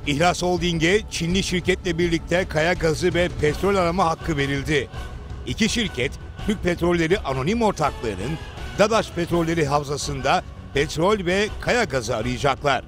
İhlas Holding'e Çinli şirketle birlikte kaya gazı ve petrol arama hakkı verildi. İki şirket, Türk Petrolleri Anonim Ortaklığı'nın Dadaş Petrolleri Havzası'nda petrol ve kaya gazı arayacaklar.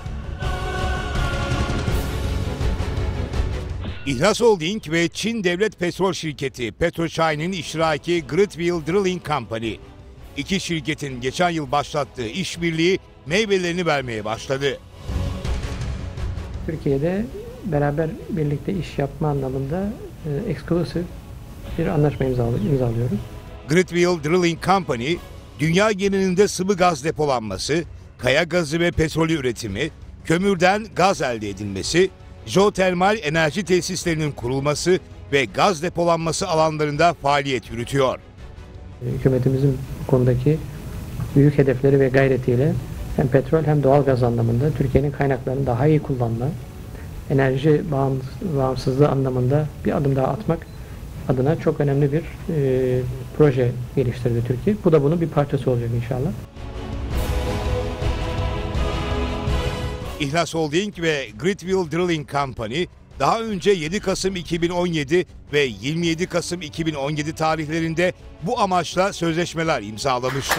İhlas Holding ve Çin Devlet Petrol Şirketi PetroChina'nın iştiraki Greatville Drilling Company, iki şirketin geçen yıl başlattığı işbirliği meyvelerini vermeye başladı. Türkiye'de beraber birlikte iş yapma anlamında eksklusif bir anlaşma imzalıyoruz. Greatville Drilling Company, dünya genelinde sıvı gaz depolanması, kaya gazı ve petrolü üretimi, kömürden gaz elde edilmesi, jeotermal enerji tesislerinin kurulması ve gaz depolanması alanlarında faaliyet yürütüyor. Hükümetimizin bu konudaki büyük hedefleri ve gayretiyle hem petrol hem doğal gaz anlamında Türkiye'nin kaynaklarını daha iyi kullanma, enerji bağımsızlığı anlamında bir adım daha atmak adına çok önemli bir proje geliştirdi Türkiye. Bu da bunun bir parçası olacak inşallah. İhlas Holding ve Greatville Drilling Company daha önce 7 Kasım 2017 ve 27 Kasım 2017 tarihlerinde bu amaçla sözleşmeler imzalamıştı.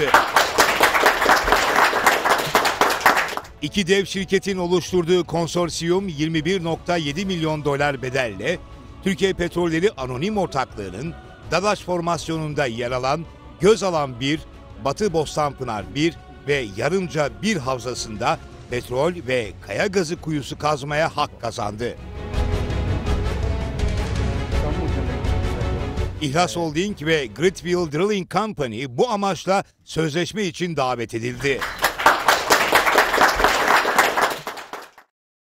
İki dev şirketin oluşturduğu konsorsiyum 21,7 milyon dolar bedelle Türkiye Petrolleri Anonim Ortaklığı'nın Dadaş formasyonunda yer alan Gözalan 1, Batı Bostanpınar 1 ve Yarımca 1 havzasında petrol ve kaya gazı kuyusu kazmaya hak kazandı. İhlas Holding ve Greatville Drilling Company bu amaçla sözleşme için davet edildi.